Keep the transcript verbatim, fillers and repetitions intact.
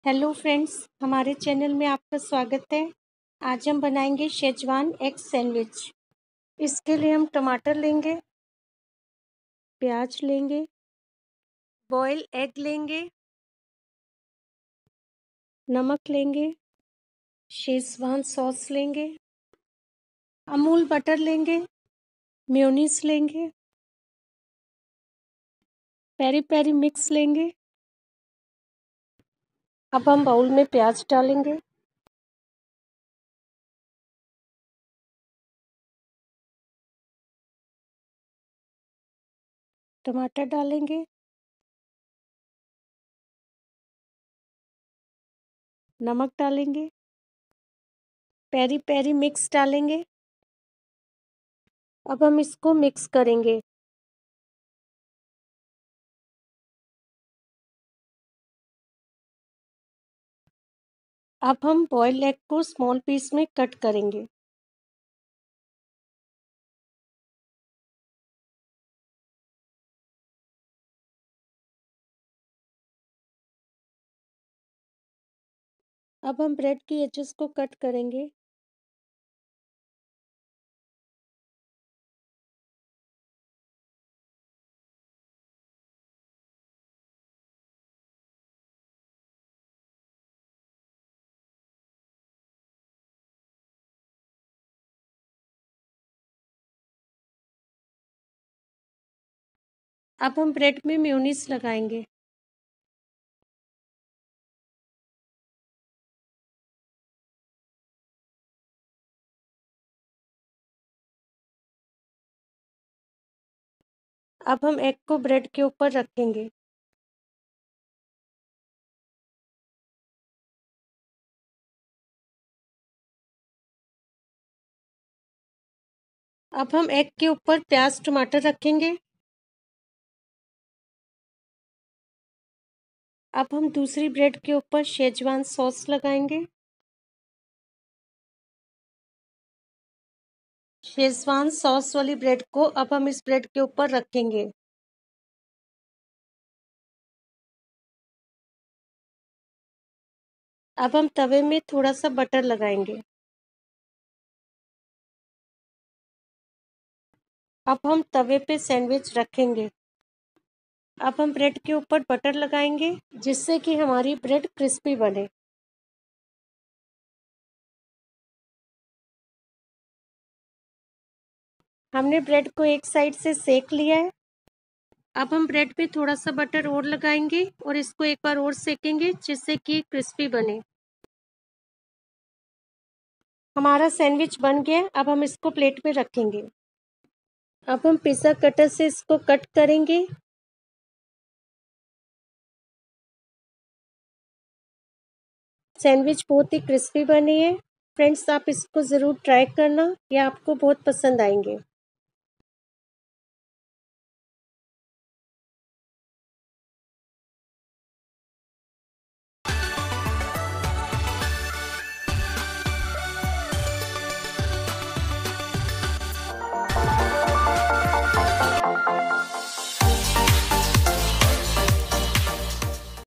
Hello friends, हमारे channel में आपका स्वागत है। आज हम बनाएंगे शेजवान एग सैंडविच। इसके लिए हम टमाटर लेंगे, प्याज लेंगे, बॉयल एग लेंगे, नमक लेंगे, शेजवान सॉस लेंगे, अमूल बटर लेंगे, मेयोनीज लेंगे, पेरी पेरी मिक्स लेंगे। अब हम बाउल में प्याज डालेंगे, टमाटर डालेंगे, नमक डालेंगे, पेरी पेरी मिक्स डालेंगे। अब हम इसको मिक्स करेंगे। अब हम बॉइल्ड एग को स्मॉल पीस में कट करेंगे। अब हम ब्रेड की एजेस को कट करेंगे। अब हम ब्रेड में मेयोनीज लगाएंगे। अब हम एग को ब्रेड के ऊपर रखेंगे। अब हम एग के ऊपर प्याज टमाटर रखेंगे। अब हम दूसरी ब्रेड के ऊपर शेजवान सॉस लगाएंगे। शेजवान सॉस वाली ब्रेड को अब हम इस ब्रेड के ऊपर रखेंगे। अब हम तवे में थोड़ा सा बटर लगाएंगे। अब हम तवे पे सैंडविच रखेंगे। अब हम ब्रेड के ऊपर बटर लगाएंगे जिससे कि हमारी ब्रेड क्रिस्पी बने। हमने ब्रेड को एक साइड से सेक लिया है। अब हम ब्रेड पे थोड़ा सा बटर और लगाएंगे और इसको एक बार और सेकेंगे जिससे कि क्रिस्पी बने। हमारा सैंडविच बन गया। अब हम इसको प्लेट में रखेंगे। अब हम पिज़्ज़ा कटर से इसको कट करेंगे। सैंडविच बहुत ही क्रिस्पी बनी है। फ्रेंड्स, आप इसको ज़रूर ट्राई करना, ये आपको बहुत पसंद आएंगे।